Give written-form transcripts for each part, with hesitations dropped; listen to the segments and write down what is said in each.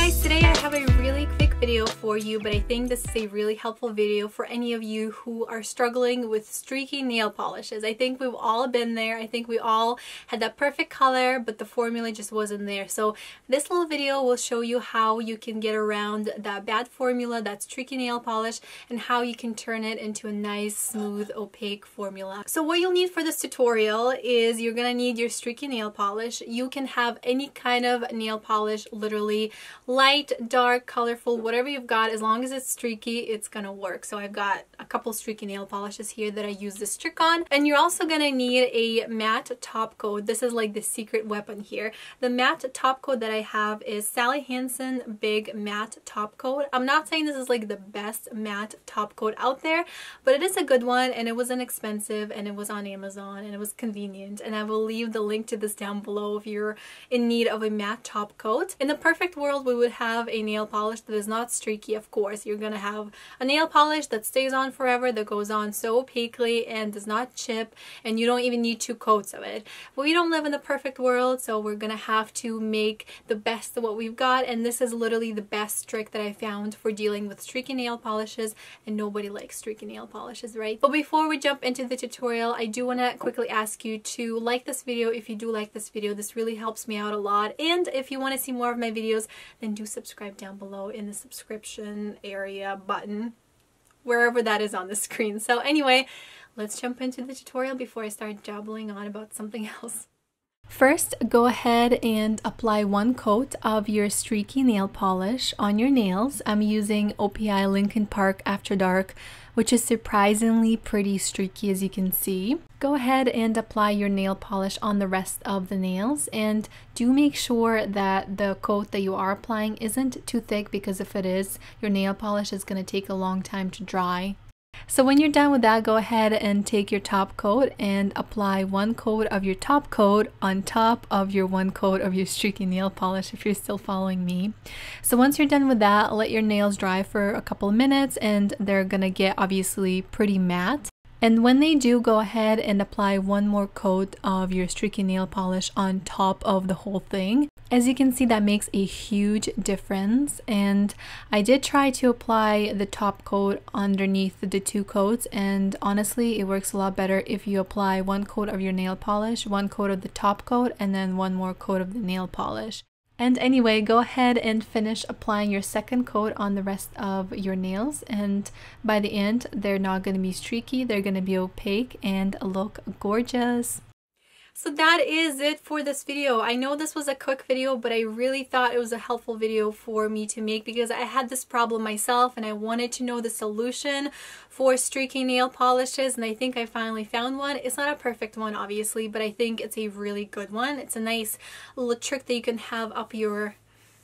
guys, today I have a really quick video for you, but I think this is a really helpful video for any of you who are struggling with streaky nail polishes. I think we've all been there. I think we all had that perfect color, but the formula just wasn't there. So this little video will show you how you can get around that bad formula, that streaky nail polish, and how you can turn it into a nice, smooth, opaque formula. So what you'll need for this tutorial is you're gonna need your streaky nail polish. You can have any kind of nail polish, literally light, dark, colorful, whatever you've got, as long as it's streaky, it's gonna work. So I've got a couple streaky nail polishes here that I use this trick on. And you're also gonna need a matte top coat. This is like the secret weapon here. The matte top coat that I have is Sally Hansen Big Matte Top Coat. I'm not saying this is like the best matte top coat out there, but it is a good one, and it was inexpensive, and it was on Amazon, and it was convenient. And I will leave the link to this down below if you're in need of a matte top coat. In the perfect world, we would have a nail polish that is not streaky. Of course, you're gonna have a nail polish that stays on forever, that goes on so opaquely and does not chip, and you don't even need 2 coats of it. But we don't live in the perfect world, so we're gonna have to make the best of what we've got, and this is literally the best trick that I found for dealing with streaky nail polishes, and nobody likes streaky nail polishes, right? But before we jump into the tutorial, I do want to quickly ask you to like this video if you do like this video. This really helps me out a lot, and if you want to see more of my videos, then do subscribe down below in the subscription area button, wherever that is on the screen. So anyway, let's jump into the tutorial before I start jabbling on about something else. First, go ahead and apply 1 coat of your streaky nail polish on your nails. I'm using OPI Lincoln Park After Dark, which is surprisingly pretty streaky, as you can see. Go ahead and apply your nail polish on the rest of the nails, and do make sure that the coat that you are applying isn't too thick, because if it is, your nail polish is going to take a long time to dry. So when you're done with that, go ahead and take your top coat and apply 1 coat of your top coat on top of your 1 coat of your streaky nail polish, if you're still following me. So once you're done with that, let your nails dry for a couple of minutes, and they're gonna get obviously pretty matte. And when they do, go ahead and apply 1 more coat of your streaky nail polish on top of the whole thing. As you can see, that makes a huge difference, and I did try to apply the top coat underneath the 2 coats, and honestly it works a lot better if you apply 1 coat of your nail polish, 1 coat of the top coat, and then 1 more coat of the nail polish. And anyway, go ahead and finish applying your 2nd coat on the rest of your nails, and by the end they're not going to be streaky, they're going to be opaque and look gorgeous. So that is it for this video. I know this was a quick video, but I really thought it was a helpful video for me to make, because I had this problem myself and I wanted to know the solution for streaky nail polishes, and I think I finally found one. It's not a perfect one, obviously, but I think it's a really good one. It's a nice little trick that you can have up your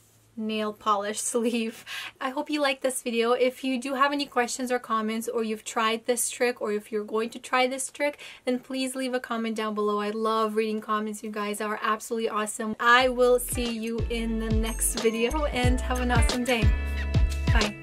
nail polish sleeve. I hope you like this video. If you do have any questions or comments, or you've tried this trick, or if you're going to try this trick, then please leave a comment down below. I love reading comments. You guys are absolutely awesome. I will see you in the next video, and have an awesome day. Bye.